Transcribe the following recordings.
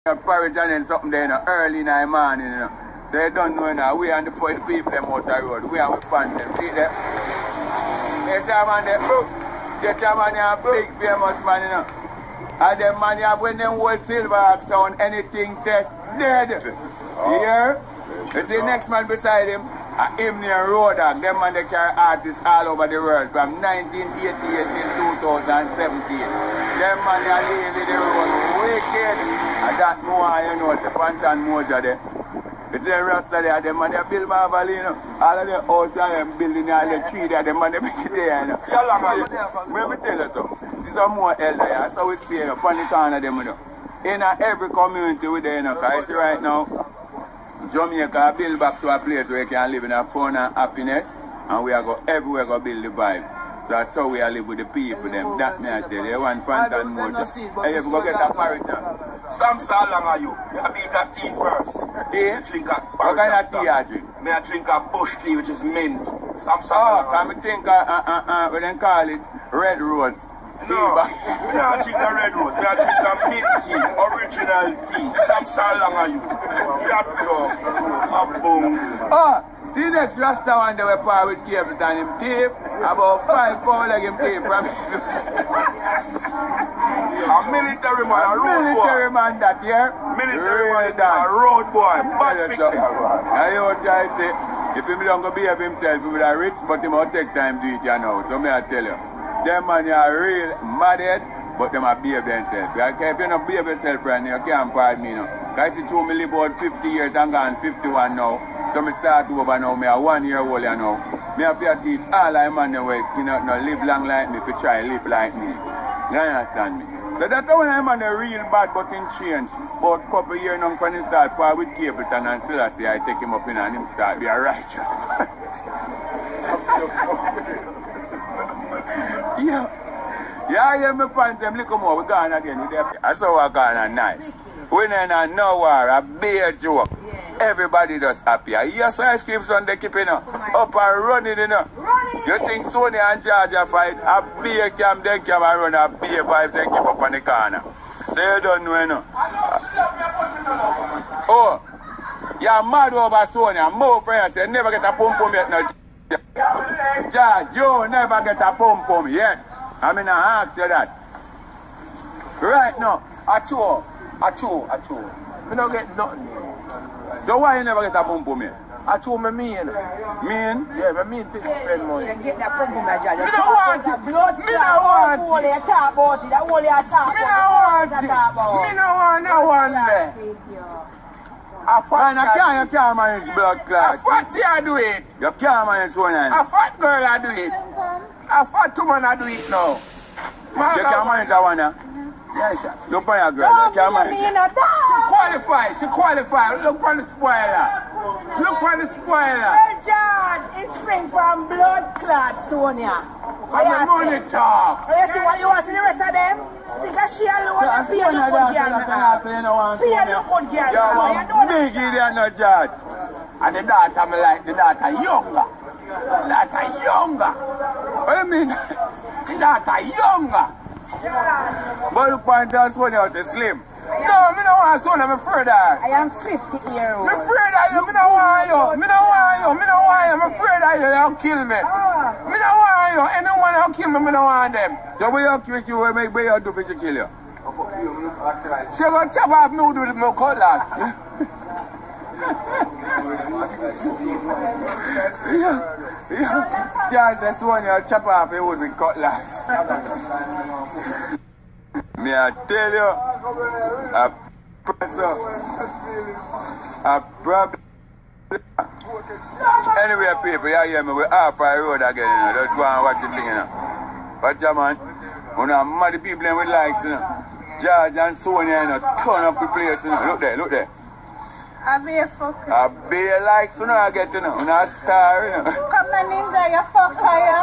porridge and then something there, you know, early in the morning, you know. So you don't know, you know, we and the people them out the road, we and we fans them, see them? Yes, man, they get a man, a big famous man, you know. And them man, when them hold silver axe on anything test, dead. You hear? You see the next man beside him, him near Road Dog, them man they carry artists all over the world from 1988 till 2017. Them man they are leaving the road wicked. And that more, you know, it's the Fantan Moja there. It's the Rasta there, them man they build Marvel, you know. All of the house and them building all the tree there, them man they make it there, you know. See how long are you there for? Let me tell you something. This is more elder, that's how we stay, you know, on the corner them, you know. In every community with them, you know, because see right now, Jamaica build back to a place where you can live in a fun and happiness, and we are go everywhere go build the vibe. So that's how we are live with the people them. That me I tell you, one Fantan Moja. Hey, you go get a parrot now. Some so long are you? Me I beat a tea first. Tea? Drink a what kind of tea I drink? Me I drink a bush tea which is mint. Some so long. Oh, I think we then call it red rose. No, me not drink a red rose. Me I drink a mint tea, original tea. Some so long are you? That dog, a boom. Oh, see next Rasta one they were par with cable and him tape. About 5 pounds like him tape from him. A military man, a road boy. Military man that, yeah? Military man, a road boy. Bad picture. I hear what guys say, if him don't go behave himself, he will be rich, but he must take time to eat, you know. So me I tell you, them man are real madhead, but them are behave themselves. If you don't behave yourself right now, you can't pardon me, you know. Because I see me live about 50 years and gone 51 now. So me start over now, me a 1 year old, you know. Me have to teach all I man the way, you know, live long like me, to try live like me. You understand me? So that's how I'm on a real bad but in change. About a couple of years now when he start par with Capleton and Selassie, I take him up in and him start be a righteous man. Yeah, me fans them look more, we gone again. That's how we're gone nice. We don't know war, a beer joke. Everybody just happy. Yes, ice cream Sunday keeping up and running, you know. You think Sony and Georgia fight, a beer cam, then cam and run a beer vibes and keep up on the corner. So you don't know, you know. Oh, you're mad over Sony. More friends say never get a pum pum yet, no. George, you never get a pum pum yet. I mean, I ask you that. Right now, I chew. I don't get nothing. So why you never get a pum pum yet? I told me mean. Mean? Yeah, I mean to spend money. You get that pum pum my job. Me don't want it. Me don't want it. You talk about it. That all you talk Me don't want it. Me don't want that one there. A fat you can't manage blood clot. A fat I do it. You can't manage one. A fat girl I do it. A fat woman I do it now. You can't manage that one now? Yes, sir. Look for your girl. You can't manage. She qualified. Look for the spoiler. Look for the spoiler. Well, George, it's spring from blood clot, Sonia. Come on, money talk. Oh, you see what you want to see the rest of them? Because she alone and pay the good girl. Pay the good girl. You know big idiot, no George. And the daughter, me like the daughter younger. What do you mean? The daughter younger. But look for that one, you're slim. No, me don't want son, I'm afraid of her. I am 50 years old. I'm afraid of you, me don't want you. I'm afraid of you, you'll kill me. Me don't want you, anyone who'll kill me, me don't want them. So what you kill you, what you do to kill you? She gonna chop off me with my cutlass. Yeah, that's one you chop off it with cutlass. Me I tell you, a problem. Anyway, people, you hear me, we're off our road again, you know. Just go and watch the thing, you know. But yeah, man, when I'm mad the people with likes, you know. George and Sonia, you know, turn up the place, you know. Look there. I be a fucker. I be a likes, you know, I get, you know. When I star, you know. Come on, ninja, you fucker, you.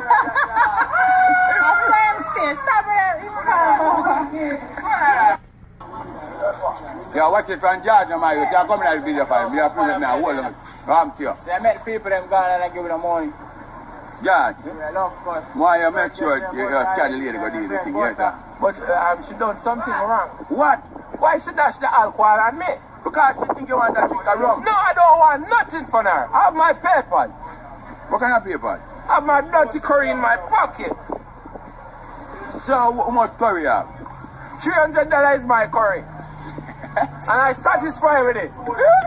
Yeah, watch it from George, man. You can't come in the video for him. You have to let me hold him. I'm to you. So I met people them gone and I give them money. George, of course. why you make sure you carry the lady go do the thing, yes, sir? But she done something wrong. What? Why she dash the alcohol on me? Because she think you want to drink a rum. No, I don't want nothing from her. I have my papers. What kind of papers? I have my dirty curry in my pocket. So, how much curry you have? $300 is my curry. And I satisfied with it.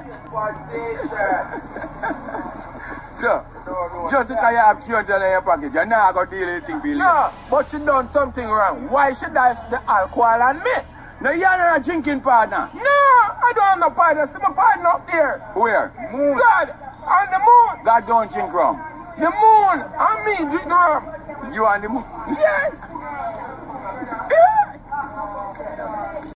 So, just because you have $300 in your pocket, you're not going to deal anything with it. No, but she done something wrong. Why she dash the alcohol on me? No, you're not a drinking partner. No, I don't have no partner. See my partner up there. Where? Moon. God, on the moon. God don't drink rum. The moon, and me drink the rum. You on the moon? Yes.